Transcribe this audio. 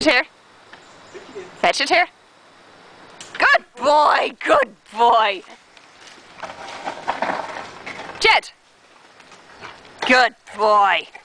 it here. Fetch it here. Good boy, good boy. Jed. Good boy.